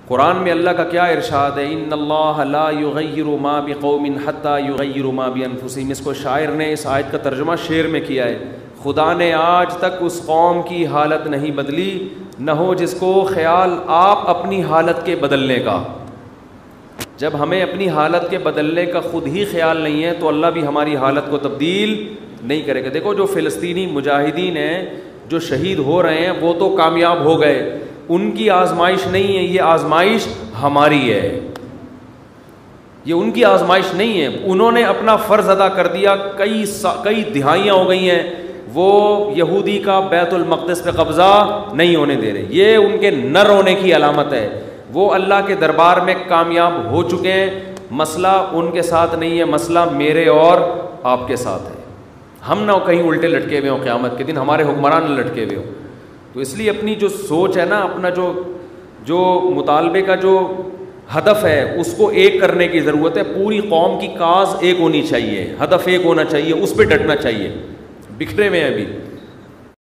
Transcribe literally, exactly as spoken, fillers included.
قرآن میں اللہ کا کیا ارشاد ہے، ان اللہ لا یغیر ما بقوم حتی یغیروا ما بانفسہم. اس کو شاعر نے اس آیت کا ترجمہ شعر میں کیا ہے، خدا نے آج تک اس قوم کی حالت نہیں بدلی نہ ہو جس کو خیال آپ اپنی حالت کے بدلنے کا. جب ہمیں اپنی حالت کے بدلنے کا خود ہی خیال نہیں ہے تو اللہ بھی ہماری حالت کو تبدیل نہیں کرے گا. دیکھو جو فلسطینی مجاہدین ہیں جو شہید ہو رہے ہیں وہ تو کامیاب ہو گئے، ان کی آزمائش نہیں ہے، یہ آزمائش ہماری ہے. یہ ان کی آزمائش نہیں ہے، انہوں نے اپنا فرض ادا کر دیا. کئی سا... کئی دہائیاں ہو گئی ہیں وہ یہودی کا بیت المقدس پہ قبضہ نہیں ہونے دے رہے. یہ ان کے نہ رونے کی علامت ہے. وہ اللہ کے دربار میں کامیاب ہو چکے ہیں. مسئلہ ان کے ساتھ نہیں ہے، مسئلہ میرے اور آپ کے ساتھ ہے. ہم نہ کہیں الٹے لٹکے ہوئے ہوں قیامت کے دن، ہمارے حکمران نہ لٹکے ہوئے ہوں. تو اس لیے اپنی جو سوچ ہے نا، اپنا جو جو مطالبے کا جو ہدف ہے اس کو ایک کرنے کی ضرورت ہے. پوری قوم کی کاز ایک ہونی چاہیے، ہدف ایک ہونا چاہیے، اس پہ ڈٹنا چاہیے. بکھرے میں ابھی